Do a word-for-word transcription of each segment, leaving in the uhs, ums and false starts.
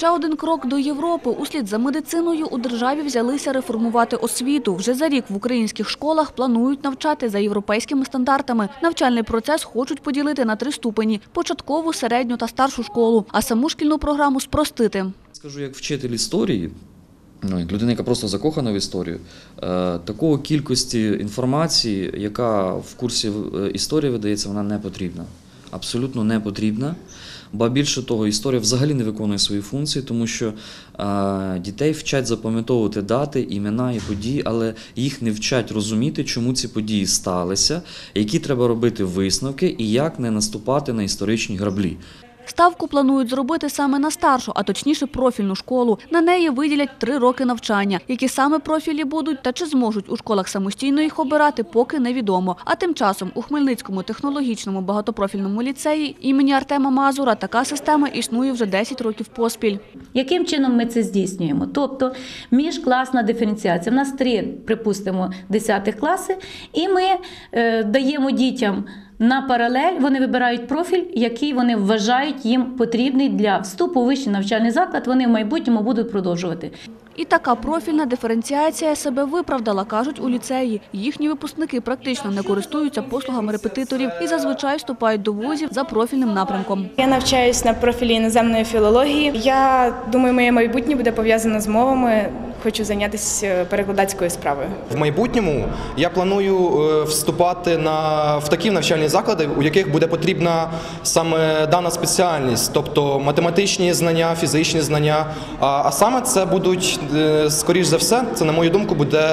Ще один крок до Європи. Услід за медициною у державі взялися реформувати освіту. Вже за рік в українських школах планують навчати за європейськими стандартами. Навчальний процес хочуть поділити на три ступені – початкову, середню та старшу школу, а саму шкільну програму спростити. Скажу, як вчитель історії, ну, як людина, яка просто закохана в історію, е, такої кількості інформації, яка в курсі історії видається, вона не потрібна. Абсолютно не потрібна. Ба більше того, історія взагалі не виконує свої функції, тому що е, дітей вчать запам'ятовувати дати, імена і події, але їх не вчать розуміти, чому ці події сталися, які треба робити висновки і як не наступати на історичні граблі. Ставку планують зробити саме на старшу, а точніше профільну школу. На неї виділять три роки навчання. Які саме профілі будуть та чи зможуть у школах самостійно їх обирати, поки невідомо. А тим часом у Хмельницькому технологічному багатопрофільному ліцеї імені Артема Мазура така система існує вже десять років поспіль. Яким чином ми це здійснюємо? Тобто міжкласна диференціація. У нас три, припустимо, десятих класи, і ми е, даємо дітям на паралель, вони вибирають профіль, який вони вважають їм потрібний для вступу у вищий навчальний заклад, вони в майбутньому будуть продовжувати. І така профільна диференціація себе виправдала, кажуть у ліцеї. Їхні випускники практично не користуються послугами репетиторів і зазвичай вступають до вузів за профільним напрямком. Я навчаюсь на профілі іноземної філології. Я думаю, моє майбутнє буде пов'язане з мовами. Хочу зайнятися перекладацькою справою. В майбутньому я планую вступати на, в такі навчальні заклади, у яких буде потрібна саме дана спеціальність, тобто математичні знання, фізичні знання. А, а саме це будуть, скоріш за все, це, на мою думку, буде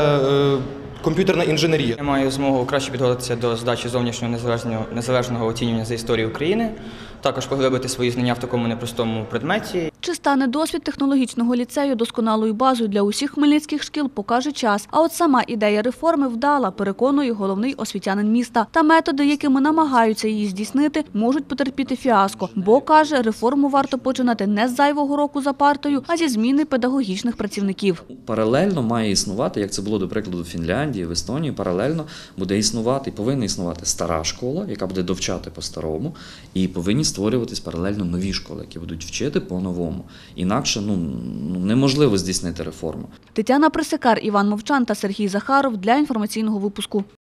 комп'ютерна інженерія. Я маю змогу краще підготуватися до здачі зовнішнього незалежного, незалежного оцінювання за історію України, також поглибити свої знання в такому непростому предметі. Чи стане досвід технологічного ліцею досконалою базою для усіх хмельницьких шкіл, покаже час. А от сама ідея реформи вдала, переконує головний освітянин міста. Та методи, якими намагаються її здійснити, можуть потерпіти фіаско. Бо, каже, реформу варто починати не з зайвого року за партою, а зі зміни педагогічних працівників. Паралельно має існувати, як це було, до прикладу, в Фінляндії, в Естонії, паралельно буде існувати, і повинна існувати стара школа, яка буде довчати по-старому, і повинні створюватись паралельно нові школи, які будуть вчити по-новому. Інакше ну, неможливо здійснити реформу. Тетяна Присикар, Іван Мовчан та Сергій Захаров для інформаційного випуску.